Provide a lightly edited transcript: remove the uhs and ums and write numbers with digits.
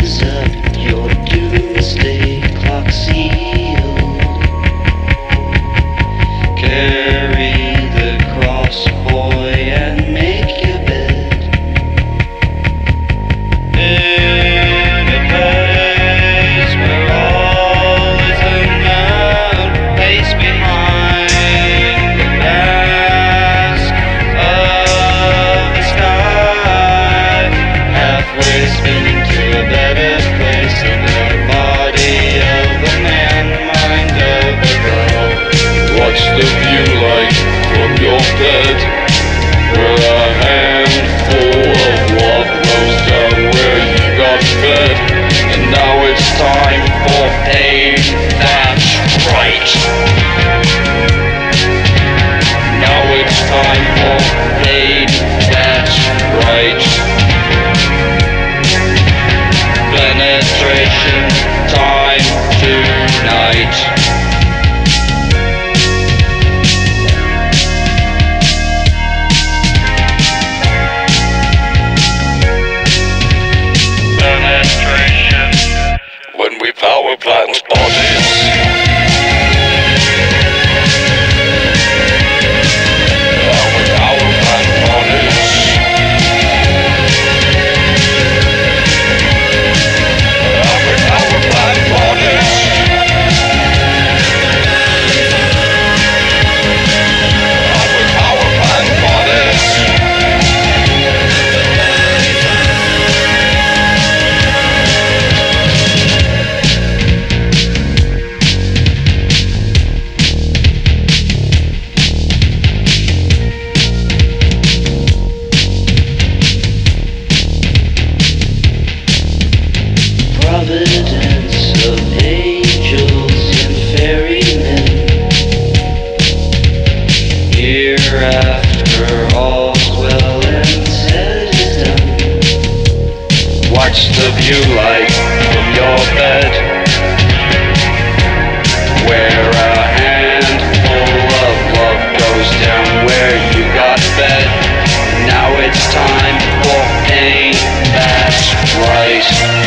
use up your doomsday clock sealed. Carry the cross, boy, and make your bed. In a place where all is unknown, face behind the mask of the sky, halfway spinning to a better place in the body of a man, mind of a girl. What's the view like from your bed? Where a handful of love goes down where you got fed. And now it's time for pain, that's right. Now it's time for pain, that's right. Penetration time tonight. Penetration. When we power plant bodies. When we power plant bodies. When we power plant bodies. When we power plant bodies. Providence of angels and ferrymen. Hereafter all's well and said is done. What's the view like from your bed? Where a handful of love goes down where you got fed. Now it's time for pain, that's right.